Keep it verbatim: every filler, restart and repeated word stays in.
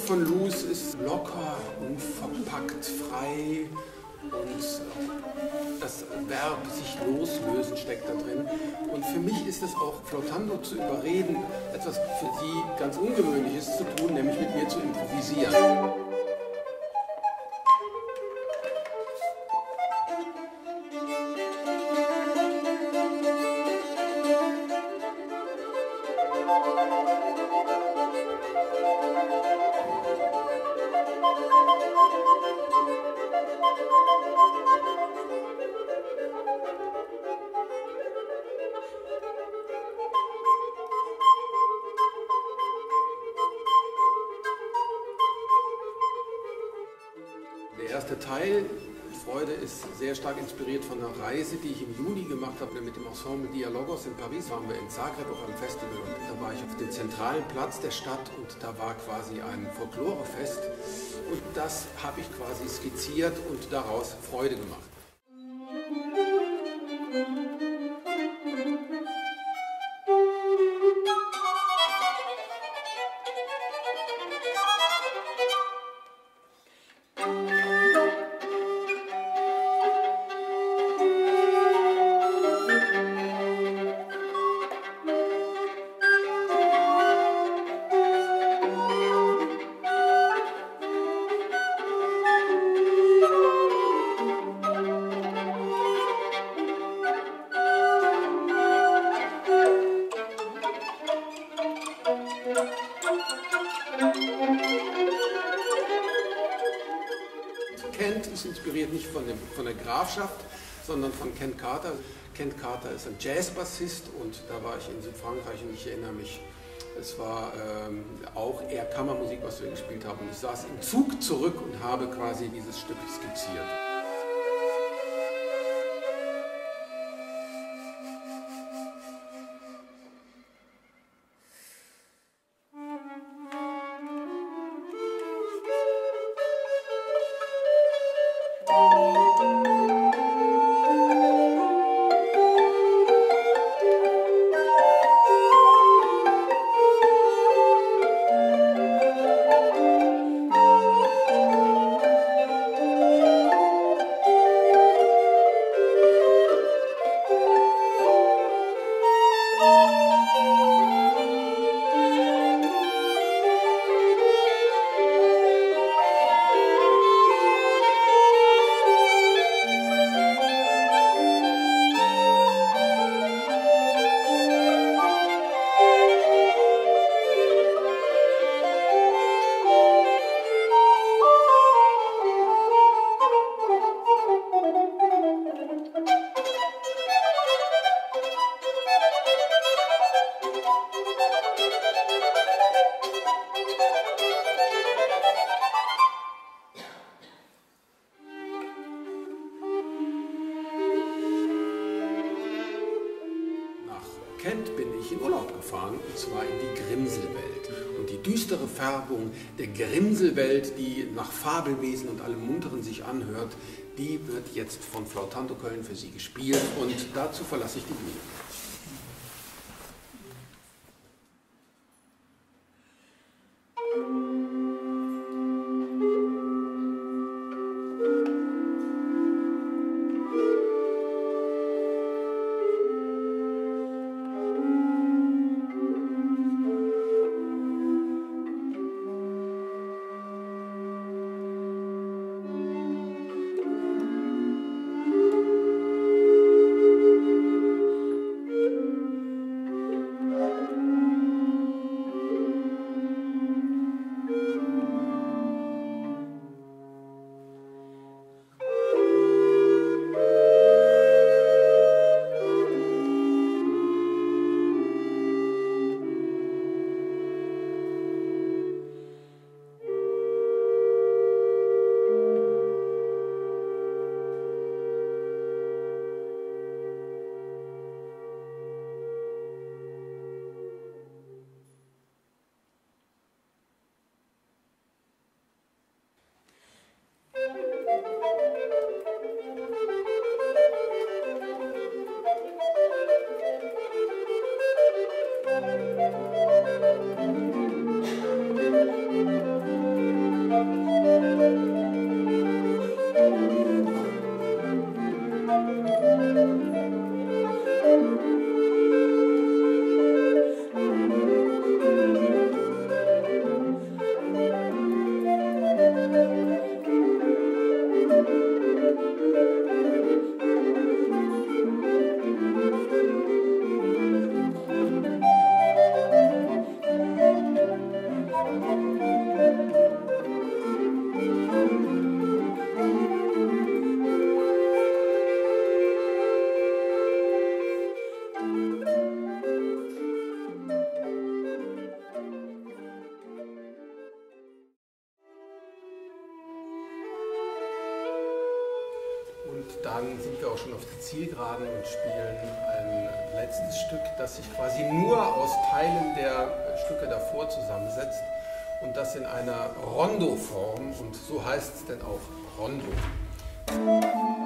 von Luz ist locker, unverpackt, frei und das Verb sich loslösen steckt da drin. Und für mich ist es auch, Flautando zu überreden, etwas für sie ganz Ungewöhnliches zu tun, nämlich mit mir zu improvisieren. Der erste Teil, Freude, ist sehr stark inspiriert von einer Reise, die ich im Juni gemacht habe mit dem Ensemble Dialogos in Paris. Waren wir in Zagreb auf einem Festival und da war ich auf dem zentralen Platz der Stadt und da war quasi ein Folklorefest und das habe ich quasi skizziert und daraus Freude gemacht. Kent ist inspiriert nicht von, dem, von der Grafschaft, sondern von Kent Carter. Kent Carter ist ein Jazzbassist und da war ich in Südfrankreich und ich erinnere mich, es war ähm, auch eher Kammermusik, was wir gespielt haben. Und ich saß im Zug zurück und habe quasi dieses Stück skizziert. Kent bin ich in Urlaub gefahren, und zwar in die Grimselwelt. Und die düstere Färbung der Grimselwelt, die nach Fabelwesen und allem Munteren sich anhört, die wird jetzt von Flautando Köln für Sie gespielt und dazu verlasse ich die Bühne. Zielgeraden und spielen ein letztes Stück, das sich quasi nur aus Teilen der Stücke davor zusammensetzt und das in einer Rondo-Form, und so heißt es denn auch Rondo.